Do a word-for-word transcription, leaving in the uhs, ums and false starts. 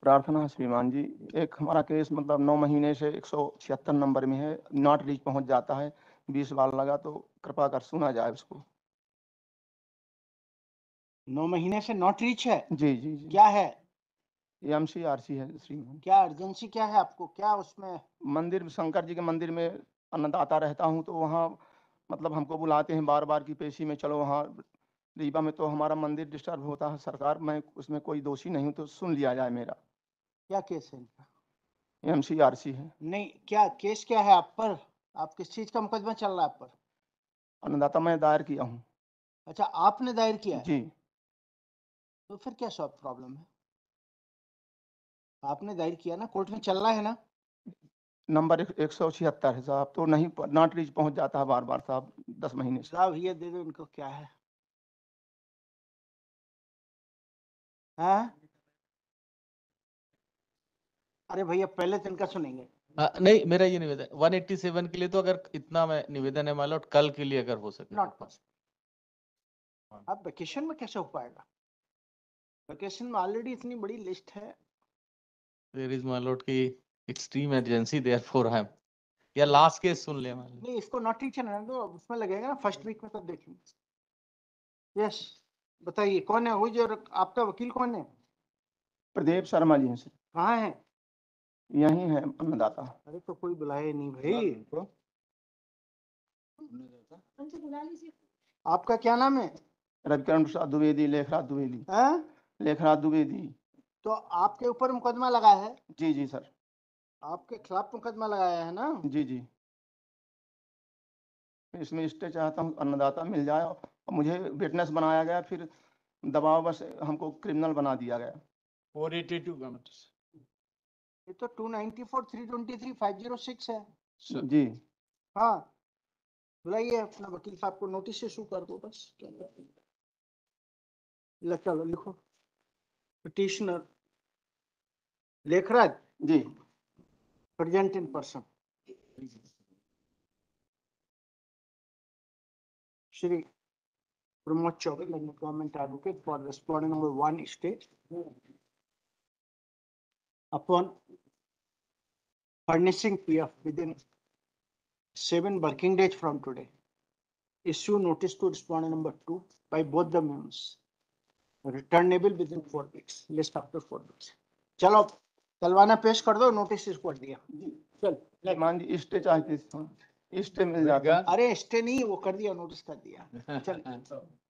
प्रार्थना श्रीमान जी, एक हमारा केस मतलब नौ महीने से एक सौ छिहत्तर नंबर में है, नॉट रीच पहुंच जाता है, बीस बार लगा, तो कृपा कर सुना जाए उसको। नौ महीने से नॉट रीच है? जी जी जी। क्या है? एमसीआरसी है श्रीमान। क्या अर्जेंसी क्या है आपको, क्या उसमें? मंदिर, शंकर जी के मंदिर में अन्नदाता रहता हूँ, तो वहाँ मतलब हमको बुलाते हैं बार बार की पेशी में, चलो वहाँ रीवा में, तो हमारा मंदिर डिस्टर्ब होता है। सरकार, मैं उसमें कोई दोषी नहीं हूँ, तो सुन लिया जाए मेरा। क्या केस है इनका? एमसीआरसी है। नहीं, क्या केस क्या है आप पर? आप किस चीज का मुकदमा चल रहा है आप पर? अन्नदाता मैं दायर किया हूँ। अच्छा, आपने दायर किया है? जी। तो फिर क्या सब प्रॉब्लम है? आपने दायर किया ना, कोर्ट में चल रहा है ना? नंबर एक सौ छिहत्तर है साहब, तो नहीं, नॉट रीच पहुंच जाता है बार बार साहब, दस महीने से। साहब ये दे दो इनको, क्या है? हाँ? अरे भैया पहले तो इनका सुनेंगे। आ, नहीं, मेरा ये निवेदन एक सौ सत्तासी के लिए, तो अगर इतना मैं निवेदन है मालूम, कल के लिए अगर हो सके। Not possible. अब वेकेशन में कैसे हो पाएगा? वेकेशन में ऑलरेडी इतनी बड़ी लिस्ट है। देयर इज माय लॉर्ड की extreme emergency, therefore I am, या लास्ट केस सुन ले मालूम। नहीं, इसको नॉट रीच है तो उसमें लगेगा ना फर्स्ट वीक में, तब देखेंगे। यस, बताइए कौन है वो, जो आपका वकील कौन है? प्रदीप शर्मा जी हैं सर। कहाँ है? यही है अन्नदाता। अरे तो कोई बुलाए नहीं भाई। आपका क्या नाम है? रविकरण प्रसाद द्विवेदी, लेखराज द्विवेदी। हैं? लेखराज द्विवेदी। तो आपके ऊपर मुकदमा लगा है? जी जी सर। आपके खिलाफ मुकदमा लगाया है ना? जी जी। इसमें स्टे चाहता हूँ, अन्नदाता मिल जाए, और मुझे विटनेस बनाया गया, फिर दबाव बस हमको क्रिमिनल बना दिया गया। फोर एटी टू का नोटिस। ये तो two ninety four, three twenty three, five zero six है। जी। हाँ, बुलाइए अपना वकील साहब को, नोटिस इशू कर दो बस। चलो लिखो। Petitioner Lekhraj ji. Present in person. Shri Pramod Choubey, government advocate, for respondent number one state, upon furnishing P F within seven working days from today, issue notice to respondent number two by both the means, returnable within four weeks, list after four weeks. चलो तलवाना पेश कर दो, notice इसको कर दिया। चल मान जी stay चाहते, स्टे मिल जाता। अरे स्टे नहीं, वो कर दिया, नोटिस कर दिया। चल